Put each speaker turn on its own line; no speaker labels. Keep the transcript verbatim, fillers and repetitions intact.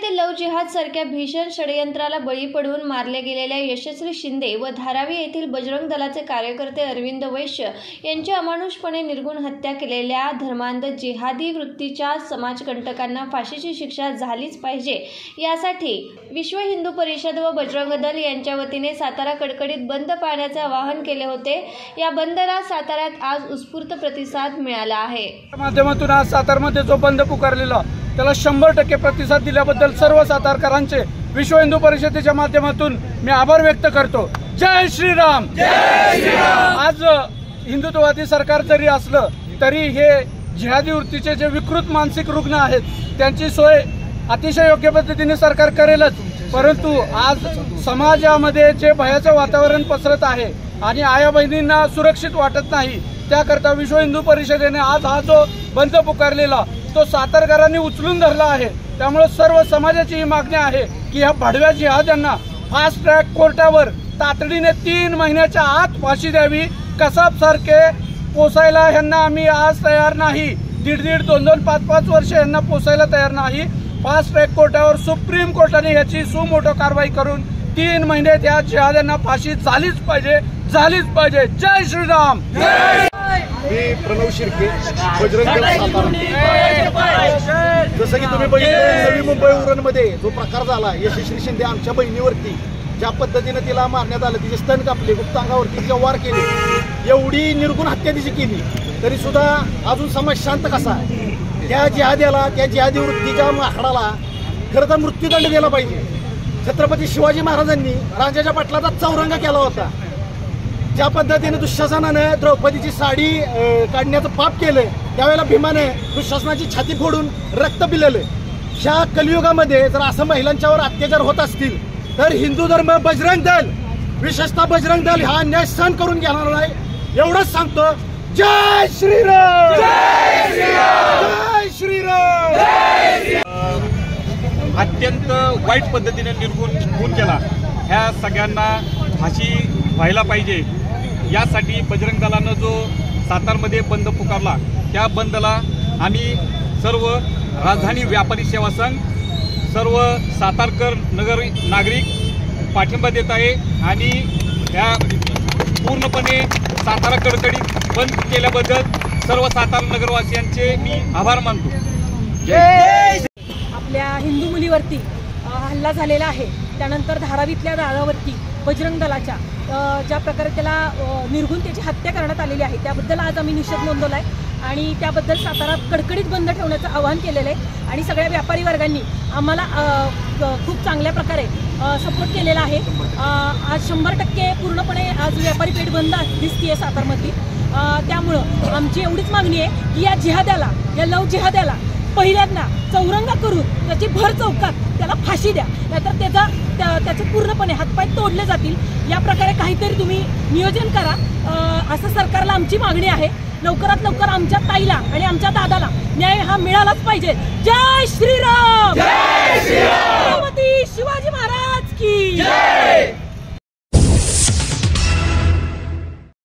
येथे लव जिहाद सारख्या भीषण षडयंत्राला बळी पडून मारले गेलेल्या यशस्वी शिंदे व धारावी येथील बजरंग दलाचे कार्यकर्ते अरविंद वैश्य यांची अमानुषपणे निर्गुण हत्या केलेल्या धर्मांध जिहादी वृत्तीच्या समाजकंटकांना फाशीची शिक्षा झालीच पाहिजे यासाठी विश्व हिंदू परिषद व बजरंग दल यांच्या वतीने सातारा कडकडीत बंद पाळण्याचे आवाहन केले होते। या बंदला साताऱ्यात आज उत्स्फूर्त प्रतिसाद मिळाला आहे।
माध्यमातून आज सातारमध्ये जो बंद पुकारलेला त्याला शंभर टक्के प्रतिसाद दिल्याबद्दल सर्व सातारकरांचे विश्व हिंदू परिषदेच्या माध्यमातून मी आभार व्यक्त करतो। जय श्रीराम, जय श्रीराम। आज हिंदुत्ववादी सरकार जरी असलं तरी हे जिहादी वृत्तीचे जे विकृत मानसिक रुग्ण आहेत त्यांची सोय अतिशय योग्य पद्धतीने सरकार करेलच, परंतु आज समाजामध्ये जे भयाचं वातावरण पसरत आहे आणि आया बहिणींना सुरक्षित वाटत नाही, त्याकरता विश्व हिंदू परिषदेने आज हा जो बंद पुकारलेला तो सातारकरांनी उचलून धरला आहे। त्यामुळे सर्व समाजाची ही मागणी आहे की ह्या भडव्या जिहाद्यांना फास्ट ट्रॅक कोर्टावर तातडीने तीन महिन्याच्या आत फाशी द्यावी। कसाब सारखे पोसायला यांना आम्ही आज तयार नाही, दीड दीड दोन दोन पाच पाच वर्ष यांना पोसायला तयार नाही। फास्ट ट्रॅक कोर्टावर सुप्रीम कोर्टाने याची सुमोटो कारवाई करून तीन महिने त्या जिहाद्यांना फाशी झालीच पाहिजे, झालीच पाहिजे। जय श्रीराम।
मी प्रणव शिर्के, बजरंग दल सातारा। जसं की तुम्ही बघितलं नवी मुंबई उरणमध्ये जो प्रकार झाला, यशस्वी शिंदे आमच्या बहिणीवरती ज्या पद्धतीने तिला मारण्यात आलं, तिचे स्तन कापले, गुप्तांगावरती तिचे वार केले, एवढी निर्गुण हत्या तिची केली तरी सुद्धा अजून समाज शांत कसा आहे? त्या जिहाद्याला, त्या जिहादी वृत्तीच्या माकडाला खरं तर मृत्यूदंड दिला पाहिजे। छत्रपती शिवाजी महाराजांनी राजाच्या पाटलाचा चौरंग केला होता। ज्या पद्धतीने दुःशासनानं द्रौपदीची साडी काढण्याचं पाप केलं, त्यावेळेला भीमाने दुःशासनाची छाती फोडून रक्त पिलेलं। ह्या कलियुगामध्ये जर असं महिलांच्यावर अत्याचार होत असतील तर हिंदू धर्म बजरंग दल, विशेषतः बजरंग दल हा अन्याय सहन करून घेणार नाही, एवढंच सांगतो। जय श्रीराम, जय श्रीराम, जय श्रीराम, जय श्रीराम।
अत्यंत वाईट पद्धतीने निर्गुण खून केला, ह्या सगळ्यांना फाशी व्हायला पाहिजे यासाठी बजरंग दलानं जो सातारमध्ये बंद पुकारला त्या बंदला आम्ही सर्व राजधानी व्यापारी सेवा संघ, सर्व सातारकर नगर नागरिक पाठिंबा देत आहे आणि या पूर्णपणे सातारा कडकडीत बंद केल्याबद्दल सर्व सातारा नगरवासियांचे मी आभार मानतो।
आपल्या हिंदू मुलीवरती हल्ला झालेला आहे, त्यानंतर धारावीतल्या दादावरती बजरंग दलाच्या ज्या प्रकारे त्याला निर्गुण त्याची हत्या करण्यात आलेली आहे त्याबद्दल आज आम्ही निषेध नोंदवला आहे आणि त्याबद्दल सातारा कडकडीत बंद ठेवण्याचं आवाहन केलेलं आहे आणि सगळ्या व्यापारी वर्गांनी आम्हाला खूप चांगल्या प्रकारे सपोर्ट केलेला आहे। आज शंभर टक्के पूर्णपणे आज व्यापारी पेठ बंद दिसतीये सातारमध्ये। त्यामुळं आमची एवढीच मागणी आहे की या जिहाद्याला, या लव जिहाद्याला पहिल्यांदा चौरंगा करून त्याची भर चौकात त्याला फाशी द्या, नाहीतर त्याचा त्या, त्याचे पूर्णपणे हातपाय तोडले जातील। या प्रकारे काहीतरी तुम्ही नियोजन करा, असं सरकारला आमची मागणी आहे। लवकरात लवकर आमच्या ताईला आणि आमच्या दादाला न्याय हा मिळालाच पाहिजे। जय श्रीराम, जय श्रीराम, छत्रपती शिवाजी महाराज की जय।